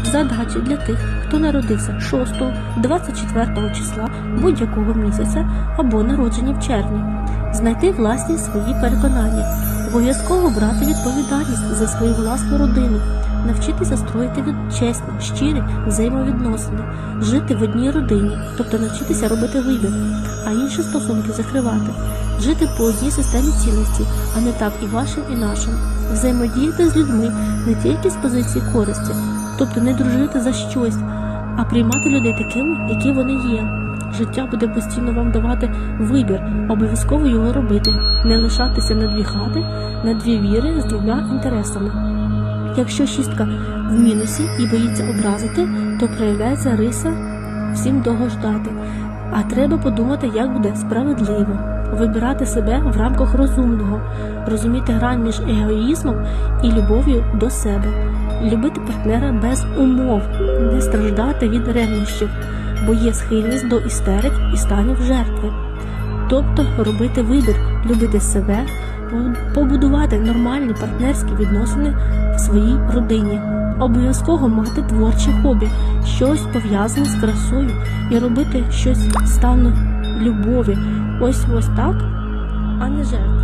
Задачі для тих, хто народився 6, 24 числа будь-якого місяця або народжені в червні. Знайти власні свої переконання. Обов'язково брати відповідальність за свою власну родину. Навчитися строїти чесні, щирі взаємовідносини. Жити в одній родині, тобто навчитися робити вибір, а інші стосунки закривати. Жити по одній системі цінностей, а не так і вашим, і нашим. Взаємодіяти з людьми не тільки з позиції користі, тобто не дружити за щось, а приймати людей такими, які вони є. Життя буде постійно вам давати вибір, обов'язково його робити, не лишатися на дві хати, на дві віри з двома інтересами. Якщо шістка в мінусі і боїться образити, то проявляється риса всім довго ждати. А треба подумати, як буде справедливо. Вибирати себе в рамках розумного, розуміти грань між егоїзмом і любов'ю до себе. Любити партнера без умов, не страждати від ревнощів, бо є схильність до істерик і станів жертви. Тобто робити вибір, любити себе, побудувати нормальні партнерські відносини в своїй родині. Обов'язково мати творче хобі, щось пов'язане з красою і робити щось стану любові. Ось так, а не жертви.